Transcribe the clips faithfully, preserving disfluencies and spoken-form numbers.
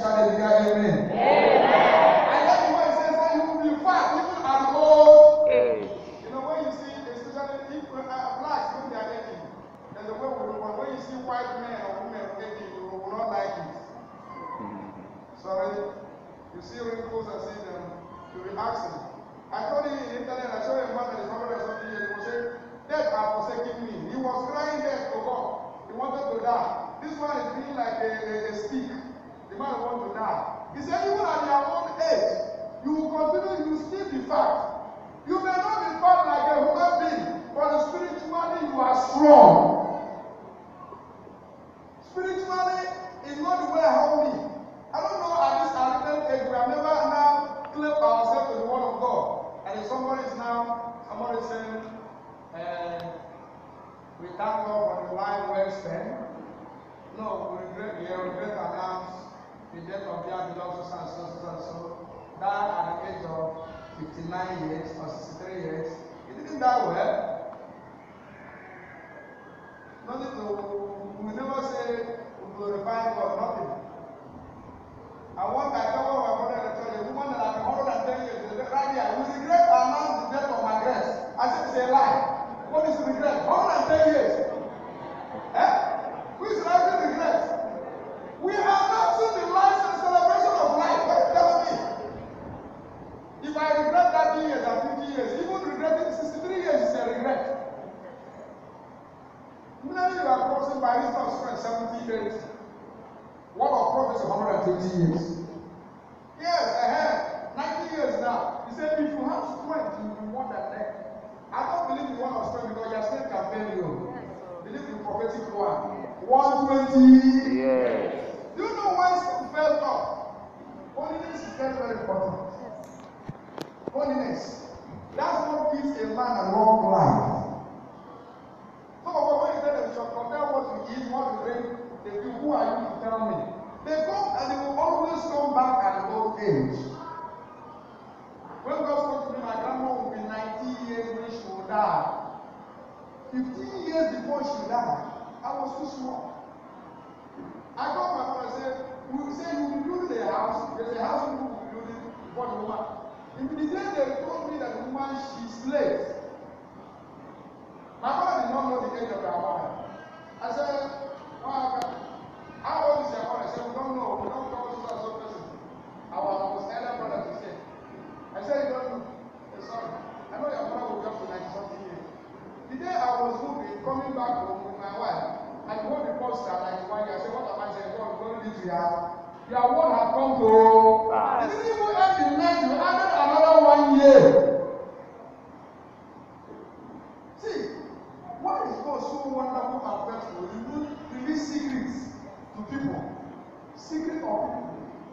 shout a bigger amen. And that's why it says that you will be fat, even an old age. You know, when you see, especially if uh, blacks, when they are aging, there's a way we do one. When you see white men or women aging, you will not like it. Sorry. You see wrinkles and see them, you'll be asking. I told you in the internet, I saw a man that is one hundred something years, he was saying, death are forsaking me. He was crying death to God. He wanted to die. This one is being like a, a, a stick. The man wants to die. He said, even at your own age, you will continue, you will still be fat. You may not be fat like a human being, but spiritually you are strong. Spiritually is not the way I help me. I don't know at this age, we have never now claimed ourselves to the word of God. And if somebody is now, somebody is saying, uh, we thank God for the life well spent. No, we regret, we regret to announce the death of their beloved so and so, so and so, died at the age of fifty-nine years or sixty-three years. He didn't die well. Nothing to, we never say we glorify God, nothing. I want that cover of my brother to tell you, a woman that I've been one hundred ten years, right here, we regret to announce the death of my grace. I said it's a lie. What is regret? one hundred ten years. Eh? Who is writing regret? We are announcing the life and celebration of life. What are you telling me? If I regret thirty years and fifty years, even regretting sixty-three years is a regret. Many you are crossing by reason of strength seventy years. What of prophecy one hundred twenty years? Yes, ahead. ninety years now. He said, if you have strength, you will want that neck. I don't believe in one of strength because your strength can fail you. Believe in prophetic one. one hundred twenty years. Do you know why some fell off? Holiness is very, very important. Holiness. That's what gives a man a long life. Some of us, when you tell them, you should compare what you eat, what you drink, they feel, who are you to tell me? They come and they will always come back at an old age. When God spoke to me, my grandma will be ninety years when she will die. fifteen years before she died, I was too small. I called my mother and said, we say you will build a house. There's a house you will build it before the woman. In the day they told me that the woman she's late. My mother did not know the age of her mother. I said, oh, how old is your mother? I said, we don't know. We don't talk to such a person. Our most elder brother to say. I said, you don't know. I said, sorry. I know your mother will be up to ninety something years. The day I was moving, coming back home with my wife, I told the pastor like one year, I said, what am I saying? God, glory be to you. Your word has come to. You didn't even end the night, you added another one year. See, why is God so wonderful and faithful? You don't release secrets to people. Secret of people.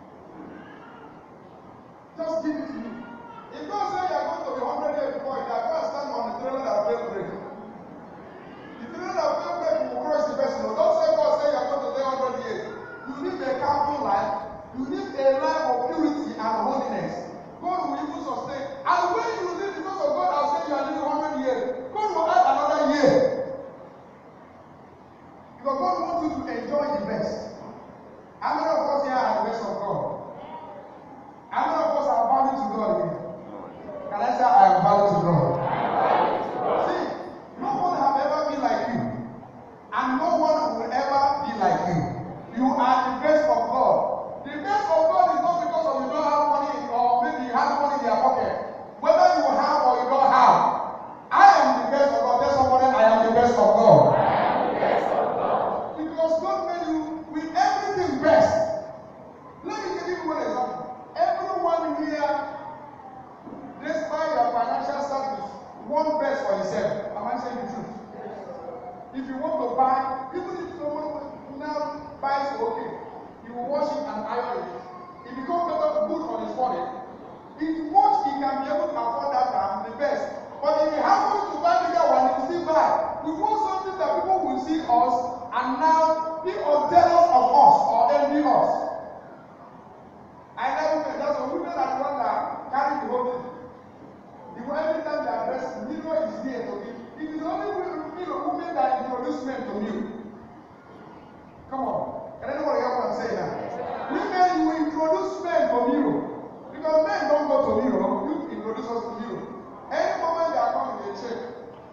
Just give it to me. If God says you are going to be one hundred years before you die, go and stand on the trailer that failed break. The trailer that failed break will crush the person. Don't say God says you are going to live one hundred years. You live a careful life. You live a life of purity and holiness. God will even sustain. And when you live because of God, I'll say you are living one hundred years. God will add another year. Because God wants you to enjoy the best. How many of us here are the best of God? How many of us are valued to God here? Can I say I am valued to God? See, no one have ever been like you. And no one will ever be like you. You are the best of God. The best of God is not because of you don't have money or maybe you have money in your pocket. Whether you have or you don't have, I am the best of God. Tell somebody I am the best of God. I am the best of God. Because God made you with everything best. Let me give you one example. Everyone here, despite your financial status, want best for yourself. Am I saying the truth? If you want to buy, even if someone now buys okay, you will wash it and iron it. It becomes better good on his body. If much he can be able to afford that time, the best. But if he happens to buy bigger one, he will still buy. We want something that people will see us and now be jealous of us or envy us. I never met that's a women are the one that carry the whole thing. The one every time they are dressed, mirror is here to me. It is only women that introduce men to you. Come on. Can anyone hear what I'm saying now? Women, you introduce men to Europe. Because men don't go to Europe, you introduce us to Europe. Any moment they are coming, they check.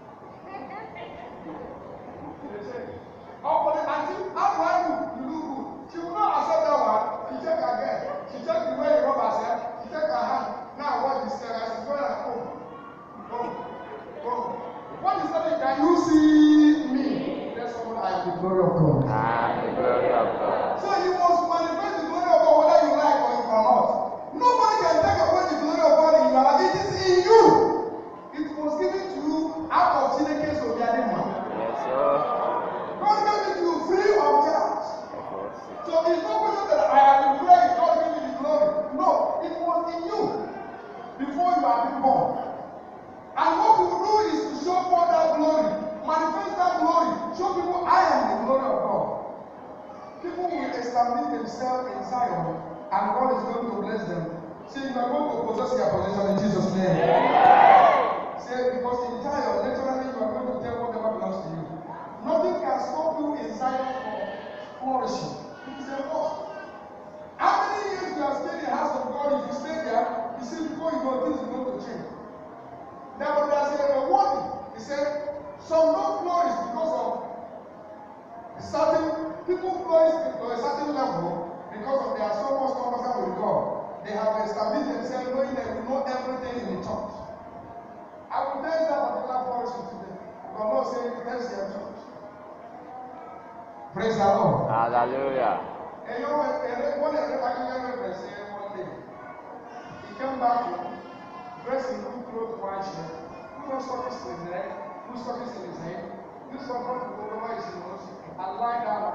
They check. Oh, but the auntie, how do I look? You look good. She will not accept that one. She check again. She check the way you rub herself. She check her hand. Now what is there? She's going like, oh, oh, oh. What is that? Can you see me? That's what I am the glory of God. Ah, the glory of God. So you must manifest the glory of God whether you like or you cannot. Nobody can take away the glory of God in your life. It is in you. It was given to you out of Chineke so Yes, sir. God gave it to you free of charge. So it's not question that I have been praying, God give me the glory. No, it was in you before you have been born. And what you do is to show forth that glory, manifest that glory, show people I am the glory of God. People will establish themselves in Zion, and God is going to bless them. Say, you are going to possess your possession in Jesus' name. Yeah. Say, because in Zion, naturally, you are going to take whatever belongs to you. Nothing can stop you in Zion from flourishing. It is a must. How many years you are staying in the house of God? If you stay there, you see, before you go, things are going to change. Now, but there's a warning. He said, some don't flourish because of certain people flourish to a certain level because of they are so much conversant with God. They have established themselves knowing they will know everything in the church. I will tell you that particular flourishing today. But Lord said, bless your church. Praise the Lord. Hallelujah. And you know, one day, one day, he came back home, dressed in good clothes, white shirt, who was talking in his neck, who was talking in his head, who was talking to over his nose, and lie down.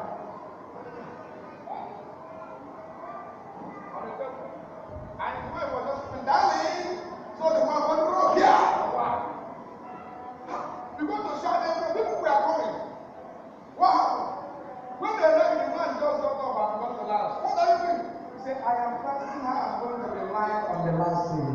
On the table. And the boy was just saying, darling, so the man went wrong. Yeah! Wow. You go to shout them, people were coming. What happened? When they left, the man just got up and got to last. What are you doing? He said, I am practicing how I'm going to be lying on the last day.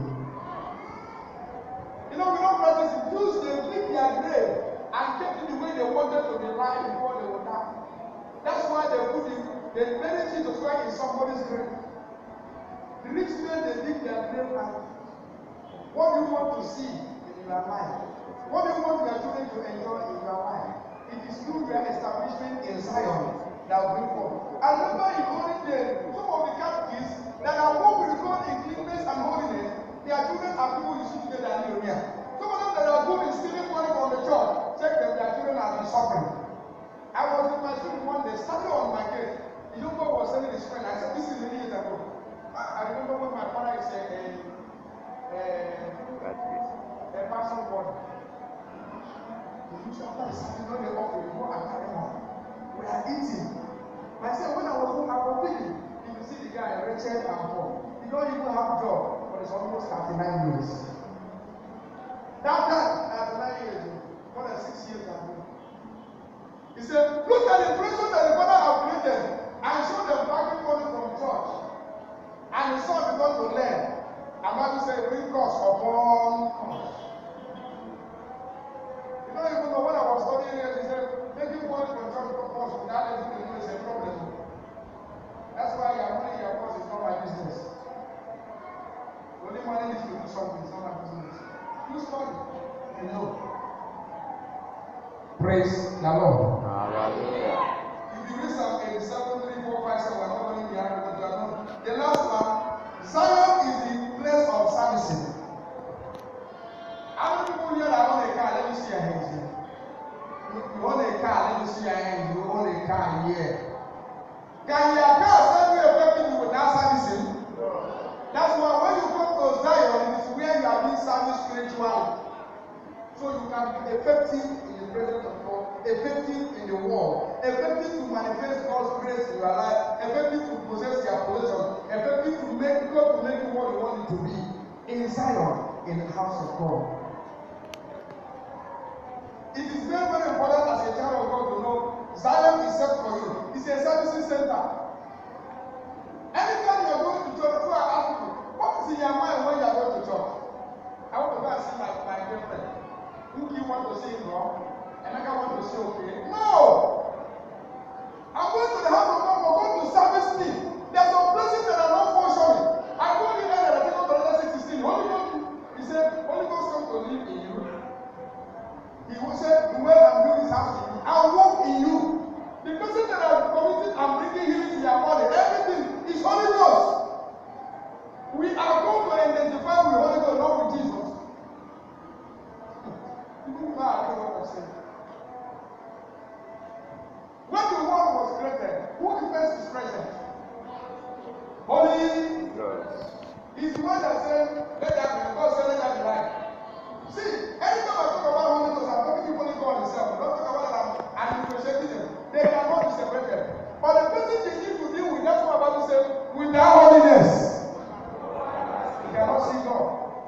You know, we don't practice it. Jews, they dig their grave and kept it the way they wanted to be lying before they would die. That's why they put it, they buried Jesus Christ in somebody's grave. The rich men, they dig their grave and what do you want to see in your life? What do you want your children to enjoy in your life? It is through their establishment in Zion that will bring forth. I remember in olden days, some of the Catholics that are more with God in cleanness and holiness, their children are people you see today that are here. Some of them that are good in stealing money from the church, check them, their children have been suffering. I was in my school one day, standing on my gate. The young boy was selling his friend. I said, this is many years ago. I, I remember when my father is a, a, a, a passion board. He used to after the service, when they offer, you go and carry on. We are eating. I said, when I was home, I was thinking, if you see the guy, Richard and Paul, he don't even have a job, but it's almost thirty-nine years. That time, thirty-nine years, more than six years ago. He said, look at the prison that the father have created and show them backing money from church. And the son began to learn. And Matthew said, bring cost upon cost. You don't even know when I was studying here, he said, making money from church for cost without anything to do is a problem. That's why your money, your cost is not my business. Only money needs to do something, it's not my business. You study, you know. Praise the Lord. Hallelujah. If you read Psalm eighty-seven, three, four, five, seven, we're not going to be able to know. The last one, Zion is the place of servicing. How many people here that own a car? Let me see your hands here. You, you own a car, let me see your hands. You own a car here. Can your car serve you effectively without servicing? That's why when you come to Zion, it is where you are being serviced spiritually. So you can be effective in the presence of God, effective in the world, effective to manifest God's grace in your life, effective to possess your possession, effective to make God to make you what you want it to be in Zion, in the house of God. It is very, very important as a child of God to know Zion is set for you. It's a servicing center. Anytime you are going to church, before I ask you, what is in your mind when you are going to church? I want to go and see my, my girlfriend. Who do you want to see wrong? And I want to say okay. No! I'm going to the house of God for God to service me. There's some places that are not functioning. the one that said, let that be, God said, let that be light. See, anytime I talk about Holy Ghost, I'm talking only God Himself. I don't talk about that I'm differentiating them. They cannot be separated. But the person they need to deal with, that's what I'm about to say, without holiness, he cannot see God.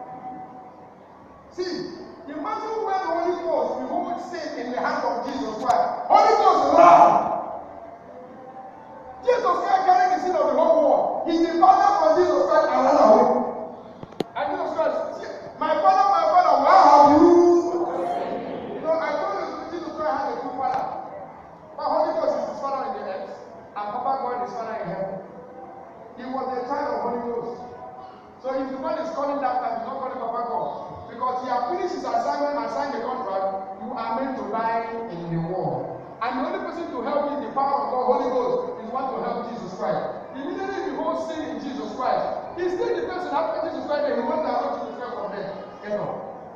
See, imagine when the Holy Ghost beholds sin in the hand of Jesus Christ. Holy Ghost ran. Jesus Christ carrying the sin of the whole world. He departed from Jesus Christ and ran away. And Jesus Christ, see, my father, my father, why have you? You know, I told you Jesus Christ had a two father. But Holy Ghost is his father in the earth, and Papa God is father in heaven. He was a child of Holy Ghost. So if the one is calling that time, he's not calling Papa God. Because he has finished his assignment and signed the contract, you are meant to lie in the world. And the only person to help you in the power of God, Holy Ghost, is one to help Jesus Christ. Immediately he beholds sin in Jesus Christ. He still the person after Jesus Christ, and he went to help Jesus Christ from there. Get up.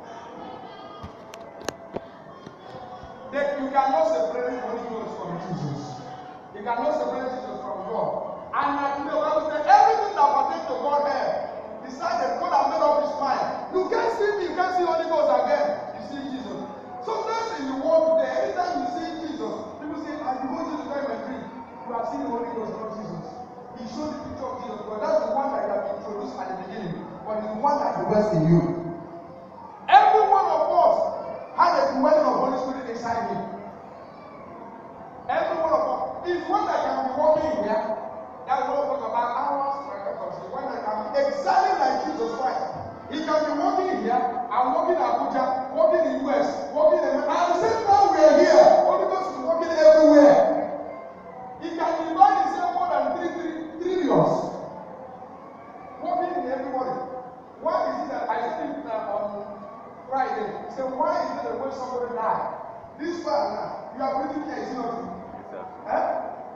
That you cannot separate Holy Ghost from Jesus. You cannot separate Jesus from God. And uh, the Bible says everything that pertains to Godhead, decided God has made up his mind. You can't see me, you can't see Holy Ghost again. You see Jesus. Sometimes in the world today, anytime you see Jesus, people say, I behold Jesus Christ in my dream. You are seeing the Holy Ghost, not Jesus. He showed the picture of Jesus, but that's the one that you have introduced at the beginning. But it's the one that dwells in you. Every one of us had a dwelling of Holy Spirit inside him. Every one of us. It's one that can be walking in here. That's what we talk about hours. One that can be exactly like Jesus Christ. He can be walking in here, and walking in Abuja, walking in U S, walking in at the same time we are here. Holy Ghost is walking everywhere. He can divide himself more than three, three trillions. Walking in everybody. Why is it that I speak uh, on Friday? He said, why is it that when somebody died, this one now, you are breathing air, is it not true? Eh?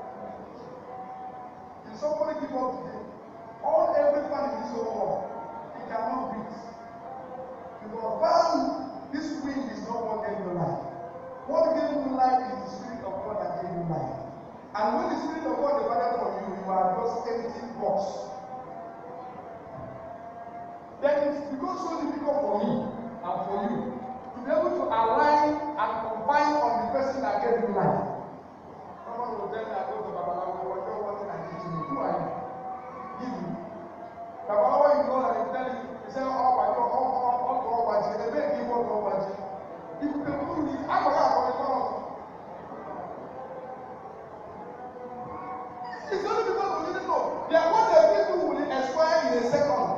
If somebody give up today, all everyone in this whole world, he cannot breathe. Because while this wind is not what gave you life. What gave you life is the Spirit of God that gave you life. And when the Spirit of God departed from you, you are just empty box. Then it's because so difficult for me and for you to be able to align and combine on the person that gave you life. Someone will tell me, I go to Babalawo, what you're wanting and teaching me. Who are you? Give me. Babalawo, you know that they tell you, they say, oh, my God, oh, oh, oh, oh, oh, oh, they may give up, oh, oh, if you can do it, I'm going to have a problem. It's only because we didn't know. They are what the people will expire in a second.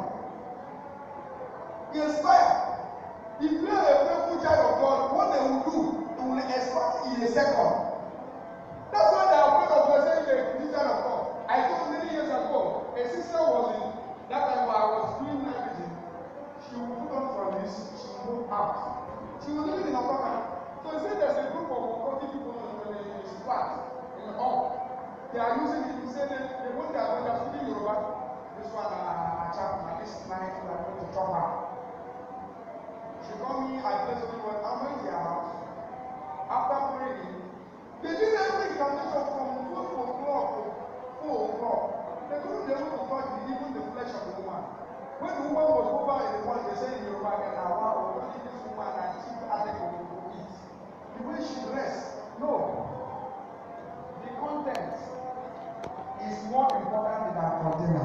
You expire. If you are a faithful child of God, what they will do, it will expire in a second. That's why they are afraid of saying the Christian of God. I told many years ago, a sister was in, that time when I was doing everything, she would put on for this, she would move out. She was living in a apartment. So you see there's a group of forty people in the flat, in the hall. They are using it, you say they, they want their when they're speaking Yoruba. This one, uh, chap, like this night, we are going to chop her. She called me, I placed only one, I'm going to their house. After praying, they did every examination from two o'clock to four o'clock. They couldn't be able to touch even the flesh of the woman. When the woman was over in the morning, they said in Yoruba, and now, wow, we're going to this woman and she had to eat. The way she dressed, no. The content is more important than our container.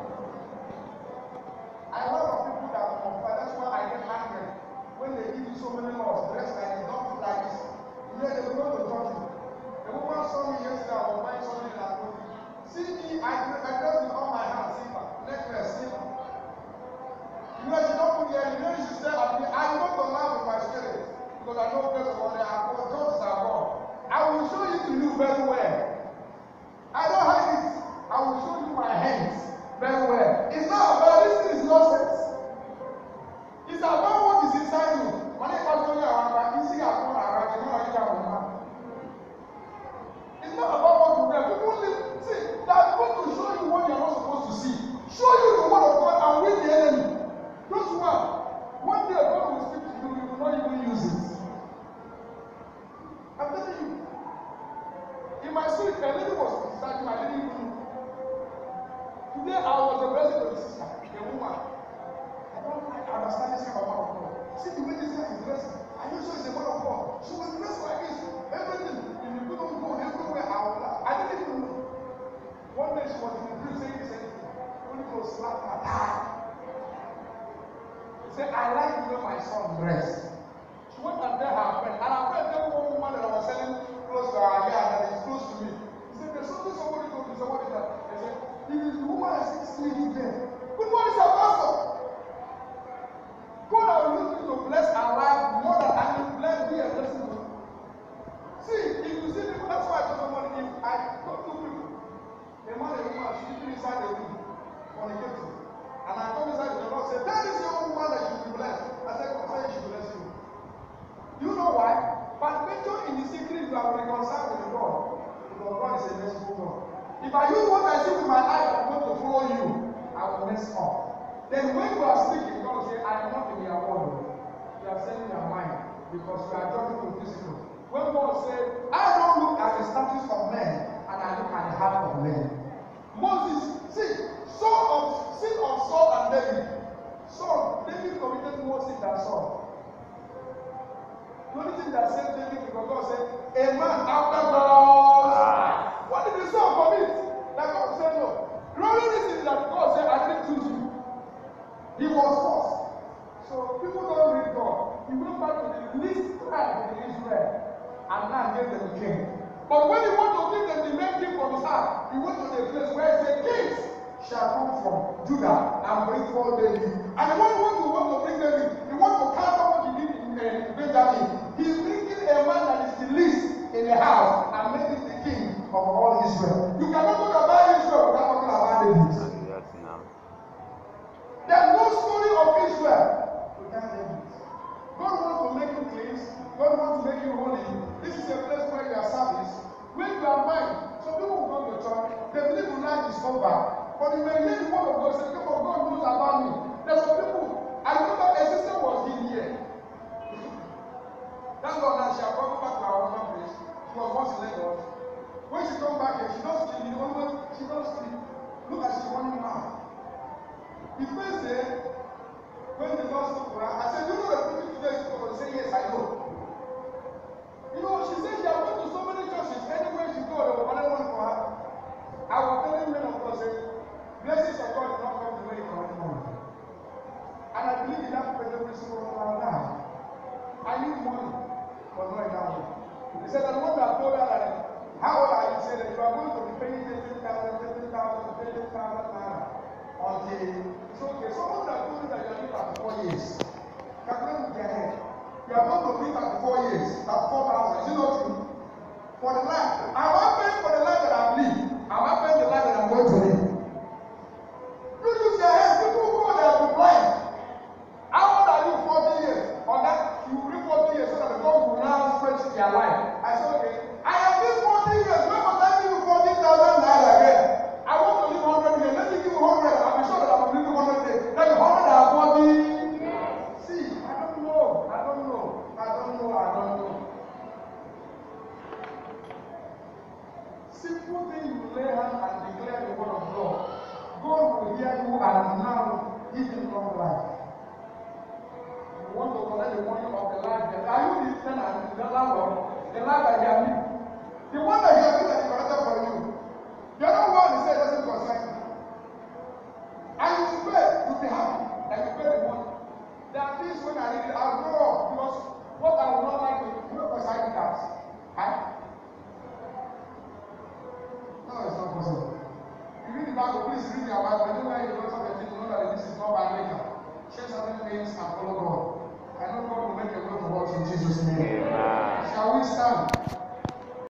I know of people that compare, that's why I get angry when they give you so many laws, dress like you don't feel like this. You know, they will go to touch you. The woman saw me yesterday, I was buying something and I told you, see me, I, I dress with all my hands, silver, necklace, silver. You know, she don't put here, you know, she said, I don't go laugh with my spirit because I know first of all, they are God, God is our God. I will show you to you very well. I don't hide it. I will show you my hands very well. It's not about this thing is nonsense. It's about what is inside you. When I come to you, I see a phone around you, you know, you have it's not about what you wear. People live, see, they are going to show you what you are not supposed to see. Show you the word of God and win the enemy. Those who are, one day God will speak to you, you will not even use it. I'm telling you. In my spirit, a lady was criticizing, I didn't even know. Today I was a blessing to the sister, a woman. understand this kind of man of God. See the way this guy is dressing. Are you sure he's a man of God? She was dressed like this. Everything. If you don't go everywhere, I will laugh. I didn't even know. One day she was in the dream saying the same thing. Only to slap her. He said, I like the way my son dressed. She went and tell her friend. And her friend told one woman that I was selling close to her yard that is close to me. He said, there's something somebody told me. Somebody that. He said, if the woman is sleeping there. Good morning, sir, pastor. God will use you to bless our life more than I can bless me and blessing you. See, if you see people, that's why I told somebody, if I talk to people, a man and a woman sleeping inside the room, fornicating, and I come inside the Lord say, tell this young woman that she will be blessed. I said, I said she will bless you. Do you know why? But make sure in the secret you are reconciled with God. Because God is a merciful God. If I use what I see with my eyes, I'm going to follow you, I will mess up. Then when you are speaking, God will say, I am not in your word. You are saying your mind because you are judging with physical. When God said, I don't look at the status of men, and I look at the heart of men. Moses, see, Saul of sin of Saul and David. Saul, David committed more sin than Saul. The only thing that saved David because God said, a man after God's heart. What did the Saul commit? That God said no. The only reason is that God said, I didn't choose you. He was forced. So people don't read God. He went back to the least tribe in Israel and now gave them a king. But when he wanted to give them the main king from his heart, he went to the place where he said, kings shall come from Judah and bring forth David. And the one who want to, want to bring David, he want to counter what he did in uh, Benjamin. He's bringing a man that is the least in the house and make him the king of all Israel. You cannot talk about Israel without talking about David. There's no story of Israel without David. God wants to make you clean. God wants to make you holy. This is a place where you are service. When you are mine, some people will come to church, they believe your life is over. But you may hear the word of God say, come on, God knows about me. There's some people, I remember a sister was in here. Thank God that she has come back to our husband place. She was once in Lagos. When she come back here, she don't sleep. You know, she don't sleep. Look at she running mouth. The first day, when the Lord spoke to her, I said, you know the preaching today is going to say, yes, I know. You know, she said she has gone to so many churches, anywhere she go, they will find one for her. I was telling men of God, say, blessings of God do not come the way you come from. And I believe in that present principle of our life. I need money, but not in that way. He said, the one that told her that, how old are you? He said that you are going to be paying fifteen thousand, fifteen thousand, fifteen thousand naira. Until it's okay. Someone that told you that you are living at four years. Calculate with your head. You are going to live at four years, at four thousand. Is it not true? For the life. Am I paying for the life that I'm living? Am I paying the life that I'm going to live? You use your head. People go there to blind. How old are you? Forty years. Or that you will live forty years so that the God will now stretch their life. I said, okay. I have lived forty years. When must I give you fourteen thousand naira again? I want to live one hundred years. Let me give you one hundred. I'll be sure that I will live one hundred days. Then one hundred forty. See, I don't know. I don't know. I don't know. I don't know. Simple thing you lay hand and declare the word of God. God will hear you and now give you long life. You want to collect the money of the life. Are you the tenant, the landlord, the life that you have lived? The one that you have lived that is collected for you. The other one he said doesn't concern you. And you pay, you'll be happy that you pay the money. There are things when I read it, I'll grow up because what I would not like to do, you know, because I did that. Right? No, it's not possible. You read the Bible, please read your Bible. I don't know you don't have you know that this is not by nature. Share certain things and follow God. I know God will make a way for us in Jesus' name. Amen. Shall we stand?